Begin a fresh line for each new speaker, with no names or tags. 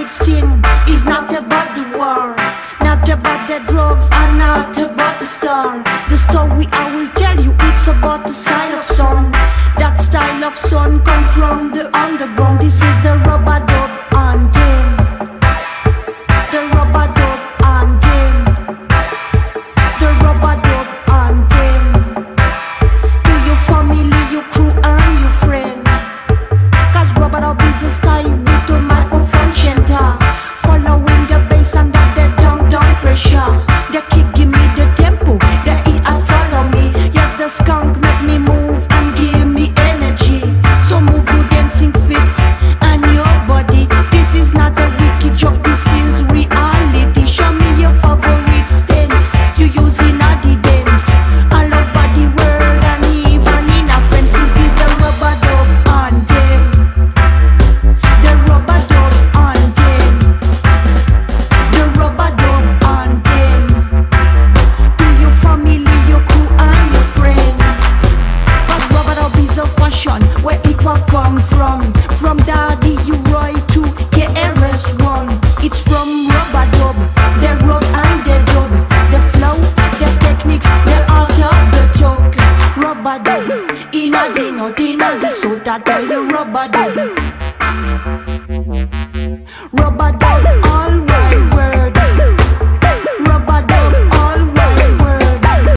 would sing is not about the war, not about the drugs, and not about the star. The story I will tell you, it's about the style of sun. That style of sun come from the underground. This is the rubber dub anthem. The rubber dub anthem. The rubber dub anthem. To your family, your crew and your friend. Cause rubber dub is the style with the microphone center. Following the bass and the down pressure. The kick give me the tempo, the E I follow me. Yes, the skunk make me move and give me energy. So move your dancing feet and your body. This is not a wicked joke, this is reality. Show me your favorite stance you using at the dance all over the world and even in a fence. This is the rubber dub anthem. The rubber dub anthem. The rubber dub anthem. To your family, your crew and your friend. Cause rubber dub is a fashion where it will come from. From Daddy U-Roy to KRS-One. It's from rubber dub, the rub and the dub, the flow, the techniques, the art of the talk. Rubber dub, inna the north, inna the south, I tell you rubber dub.